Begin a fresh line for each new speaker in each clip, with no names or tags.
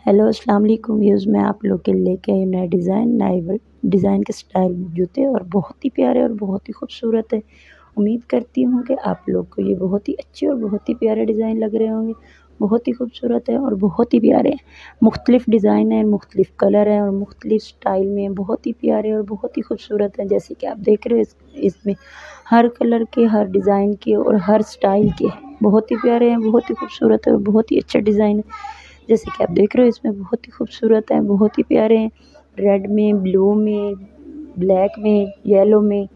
Hello अस्सलाम वालेकुम views, मैं आप लोग के लेके आई नया नए डिज़ाइन के स्टाइल में जूते और बहुत ही प्यारे और बहुत ही खूबसूरत है। उम्मीद करती हूँ कि आप लोग को ये बहुत ही अच्छे और बहुत ही प्यारे डिज़ाइन लग रहे होंगे। बहुत ही खूबसूरत है और बहुत ही प्यारे हैं। मुख्तलिफ़ डिज़ाइन है, मुख्तलिफ़ कलर हैं और मुख्तलिफ़ स्टाइल में बहुत ही प्यारे और बहुत ही खूबसूरत हैं। जैसे कि आप देख रहे हो इसमें हर कलर के, हर डिज़ाइन के और हर स्टाइल के बहुत ही प्यारे हैं, बहुत ही खूबसूरत है और बहुत ही अच्छा डिज़ाइन है। जैसे कि आप देख रहे हो इसमें बहुत ही खूबसूरत है, बहुत ही प्यारे हैं। रेड में, ब्लू में, ब्लैक में, येलो में,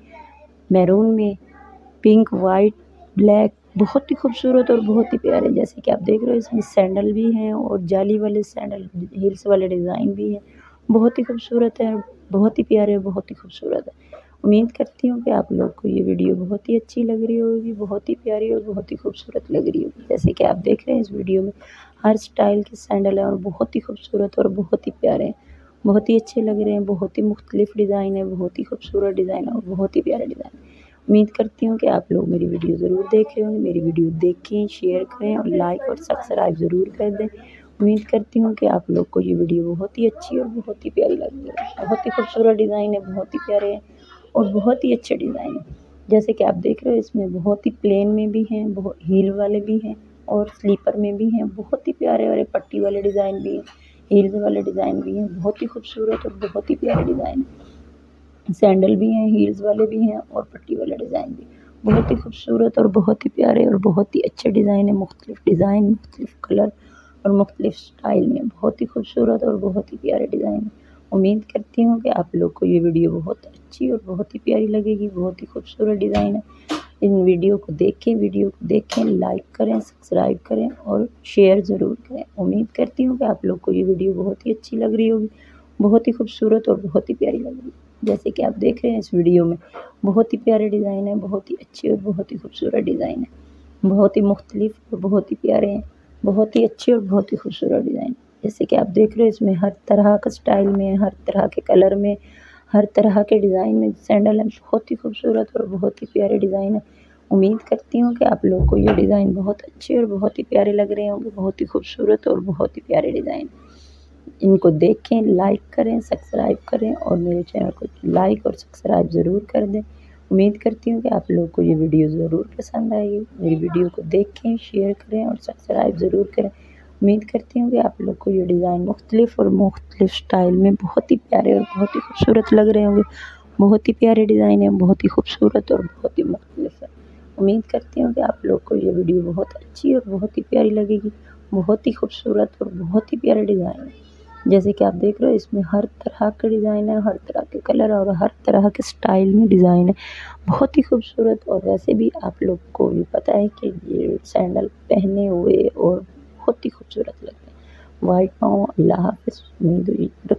मैरून में, पिंक, वाइट, ब्लैक, बहुत ही खूबसूरत और बहुत ही प्यारे। जैसे कि आप देख रहे हो इसमें सैंडल भी हैं और जाली वाले सैंडल, हील्स वाले डिज़ाइन भी हैं। बहुत ही खूबसूरत है, बहुत ही प्यारे, बहुत ही खूबसूरत है। उम्मीद करती हूँ कि आप लोग को ये वीडियो बहुत ही अच्छी लग रही होगी, बहुत ही प्यारी और बहुत ही खूबसूरत लग रही होगी। जैसे कि आप देख रहे हैं इस वीडियो में हर स्टाइल के सैंडल हैं और बहुत ही खूबसूरत और बहुत ही प्यारे हैं। बहुत ही अच्छे लग रहे हैं, बहुत ही मुख्तलिफ डिज़ाइन है, बहुत ही खूबसूरत डिज़ाइन है और बहुत ही प्यारा डिज़ाइन है। उम्मीद करती हूँ कि आप लोग मेरी वीडियो ज़रूर देख रहे होंगे। मेरी वीडियो देखें, शेयर करें और लाइक और सब्सक्राइब ज़रूर कर दें। उम्मीद करती हूँ कि आप लोग को ये वीडियो बहुत ही अच्छी और बहुत ही प्यारी लगी है। बहुत ही खूबसूरत डिज़ाइन है, बहुत ही प्यारे हैं और बहुत ही अच्छे डिज़ाइन है। जैसे कि आप देख रहे हो इसमें बहुत ही प्लेन में भी हैं, बहुत हील वाले भी हैं और स्लीपर में भी हैं। बहुत ही प्यारे पट्टी वाले डिज़ाइन भी हैं, हील्स वाले डिज़ाइन भी हैं। बहुत ही खूबसूरत और बहुत ही प्यारे डिज़ाइन है। सैंडल भी हैं, हील्स वाले भी हैं और पट्टी वाले डिज़ाइन भी। बहुत ही खूबसूरत और बहुत ही प्यारे और बहुत ही अच्छे डिज़ाइन है। मुख्तलिफ डिज़ाइन, मुख्तलिफ कलर और मुख्तलिफ स्टाइल में बहुत ही खूबसूरत और बहुत ही प्यारे डिज़ाइन है। उम्मीद करती हूँ कि आप लोग को ये वीडियो बहुत अच्छी और बहुत ही प्यारी लगेगी। बहुत ही खूबसूरत डिज़ाइन है। इन वीडियो को देखें, लाइक करें, सब्सक्राइब करें और शेयर ज़रूर करें। उम्मीद करती हूँ कि आप लोग को ये वीडियो बहुत ही अच्छी लग रही होगी, बहुत ही खूबसूरत और बहुत ही प्यारी लग रही है। जैसे कि आप देख रहे हैं इस वीडियो में बहुत ही प्यारे डिज़ाइन है, बहुत ही अच्छे और बहुत ही खूबसूरत डिज़ाइन है। बहुत ही मुख्तलिफ और बहुत ही प्यारे हैं, बहुत ही अच्छे और बहुत ही खूबसूरत डिज़ाइन। जैसे कि आप देख रहे हो इसमें हर तरह का स्टाइल में, हर तरह के कलर में, हर तरह के डिज़ाइन में सैंडल है। बहुत ही खूबसूरत और बहुत ही प्यारे डिज़ाइन है। उम्मीद करती हूँ कि आप लोग को ये डिज़ाइन बहुत अच्छे और बहुत ही प्यारे लग रहे होंगे। बहुत ही खूबसूरत और बहुत ही प्यारे डिज़ाइन। इनको देखें, लाइक करें, सब्सक्राइब करें और मेरे चैनल को लाइक और सब्सक्राइब ज़रूर कर दें। उम्मीद करती हूँ कि आप लोग को ये वीडियो ज़रूर पसंद आएगी। मेरी वीडियो को देखें, शेयर करें और सब्सक्राइब ज़रूर करें। उम्मीद करती हूँ कि आप लोग को ये डिज़ाइन मुख्तलिफ स्टाइल में बहुत ही प्यारे और बहुत ही खूबसूरत लग रहे होंगे। बहुत ही प्यारे डिज़ाइन है, बहुत ही खूबसूरत और बहुत ही मुख्तलिफ है। उम्मीद करती हूँ कि आप लोग को ये वीडियो बहुत अच्छी और बहुत ही प्यारी लगेगी। बहुत ही खूबसूरत और बहुत ही प्यारे डिज़ाइन है। जैसे कि आप देख रहे हो इसमें हर तरह के डिज़ाइन है, हर तरह के कलर और हर तरह के स्टाइल में डिज़ाइन है। बहुत ही खूबसूरत और वैसे भी आप लोग को भी पता है कि ये सैंडल पहने हुए और बहुत ही खूबसूरत लगते हैं। वाइट पाओ। अल्लाह हाफ़िज़। उम्मीद हुई